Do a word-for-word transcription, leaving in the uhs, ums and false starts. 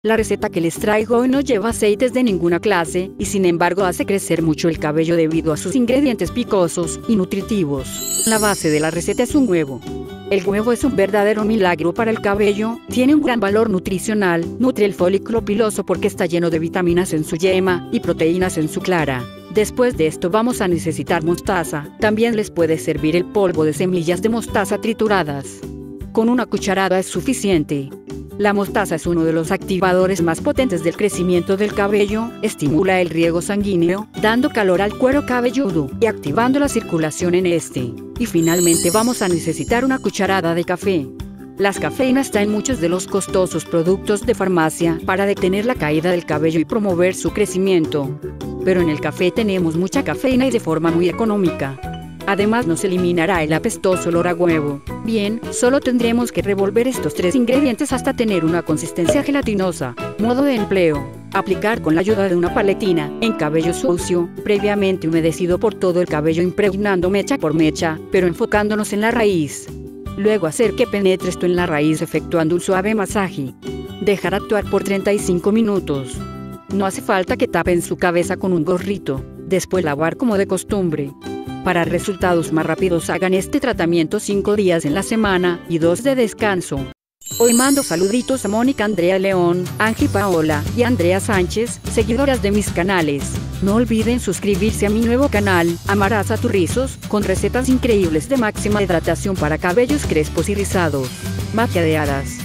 La receta que les traigo hoy no lleva aceites de ninguna clase, y sin embargo hace crecer mucho el cabello debido a sus ingredientes picosos y nutritivos. La base de la receta es un huevo. El huevo es un verdadero milagro para el cabello, tiene un gran valor nutricional, nutre el folículo piloso porque está lleno de vitaminas en su yema y proteínas en su clara. Después de esto vamos a necesitar mostaza, también les puede servir el polvo de semillas de mostaza trituradas. Con una cucharada es suficiente. La mostaza es uno de los activadores más potentes del crecimiento del cabello, estimula el riego sanguíneo, dando calor al cuero cabelludo y activando la circulación en este. Y finalmente vamos a necesitar una cucharada de café. Las cafeínas están en muchos de los costosos productos de farmacia para detener la caída del cabello y promover su crecimiento. Pero en el café tenemos mucha cafeína y de forma muy económica. Además nos eliminará el apestoso olor a huevo. Bien, solo tendremos que revolver estos tres ingredientes hasta tener una consistencia gelatinosa. Modo de empleo: aplicar con la ayuda de una paletina en cabello sucio, previamente humedecido por todo el cabello, impregnando mecha por mecha, pero enfocándonos en la raíz. Luego hacer que penetre esto en la raíz efectuando un suave masaje. Dejar actuar por treinta y cinco minutos. No hace falta que tapen su cabeza con un gorrito. Después lavar como de costumbre. Para resultados más rápidos hagan este tratamiento cinco días en la semana y dos de descanso. Hoy mando saluditos a Mónica Andrea León, Angie Paola y Andrea Sánchez, seguidoras de mis canales. No olviden suscribirse a mi nuevo canal, Amarás a tus rizos, con recetas increíbles de máxima hidratación para cabellos crespos y rizados. Magia de hadas.